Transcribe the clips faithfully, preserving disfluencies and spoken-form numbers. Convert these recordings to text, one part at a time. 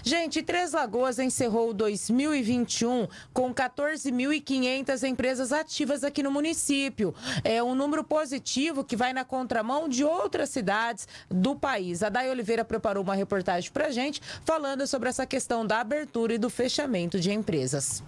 Gente, Três Lagoas encerrou dois mil e vinte e um com quatorze mil e quinhentas empresas ativas aqui no município. É um número positivo que vai na contramão de outras cidades do país. A Day Oliveira preparou uma reportagem para a gente falando sobre essa questão da abertura e do fechamento de empresas.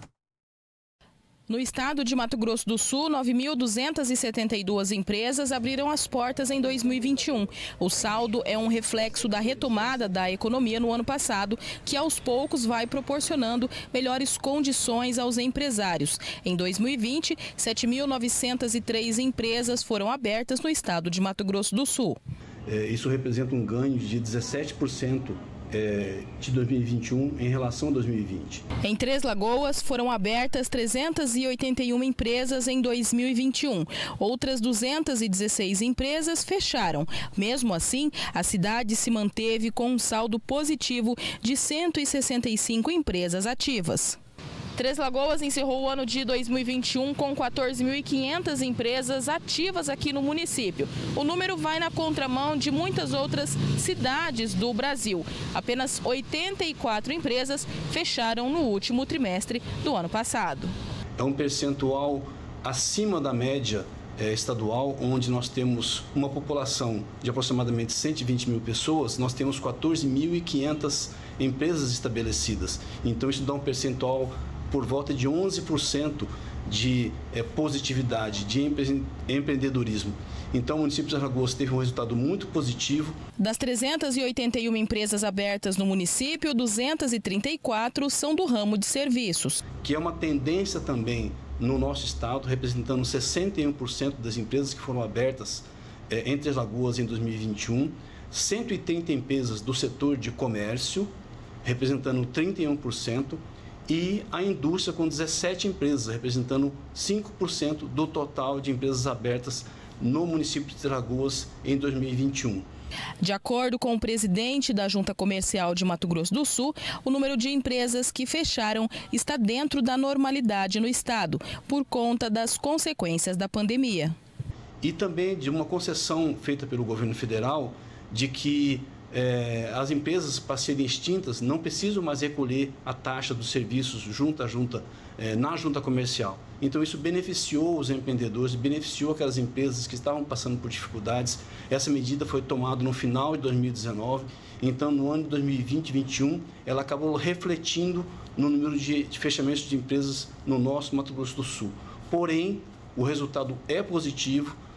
No estado de Mato Grosso do Sul, nove mil duzentas e setenta e duas empresas abriram as portas em dois mil e vinte e um. O saldo é um reflexo da retomada da economia no ano passado, que aos poucos vai proporcionando melhores condições aos empresários. Em dois mil e vinte, sete mil novecentas e três empresas foram abertas no estado de Mato Grosso do Sul. É, isso representa um ganho de dezessete por cento. É, de dois mil e vinte e um em relação a dois mil e vinte. Em Três Lagoas foram abertas trezentas e oitenta e uma empresas em dois mil e vinte e um. Outras duzentas e dezesseis empresas fecharam. Mesmo assim, a cidade se manteve com um saldo positivo de cento e sessenta e cinco empresas ativas. Três Lagoas encerrou o ano de dois mil e vinte e um com quatorze mil e quinhentas empresas ativas aqui no município. O número vai na contramão de muitas outras cidades do Brasil. Apenas oitenta e quatro empresas fecharam no último trimestre do ano passado. É um percentual acima da média é, estadual, onde nós temos uma população de aproximadamente cento e vinte mil pessoas, nós temos quatorze mil e quinhentas empresas estabelecidas. Então isso dá um percentual por volta de onze por cento de é, positividade, de empre empreendedorismo. Então, o município de Três Lagoas teve um resultado muito positivo. Das trezentas e oitenta e uma empresas abertas no município, duzentas e trinta e quatro são do ramo de serviços. Que é uma tendência também no nosso estado, representando sessenta e um por cento das empresas que foram abertas é, em Três Lagoas em dois mil e vinte e um, cento e trinta empresas do setor de comércio, representando trinta e um por cento, e a indústria com dezessete empresas, representando cinco por cento do total de empresas abertas no município de Três Lagoas em dois mil e vinte e um. De acordo com o presidente da Junta Comercial de Mato Grosso do Sul, o número de empresas que fecharam está dentro da normalidade no estado, por conta das consequências da pandemia. E também de uma concessão feita pelo governo federal de que É, as empresas, para serem extintas, não precisam mais recolher a taxa dos serviços junto à junta, é, na junta comercial. Então isso beneficiou os empreendedores, beneficiou aquelas empresas que estavam passando por dificuldades. Essa medida foi tomada no final de dois mil e dezenove, então no ano de dois mil e vinte e dois mil e vinte e um, ela acabou refletindo no número de, de fechamentos de empresas no nosso Mato Grosso do Sul. Porém, o resultado é positivo.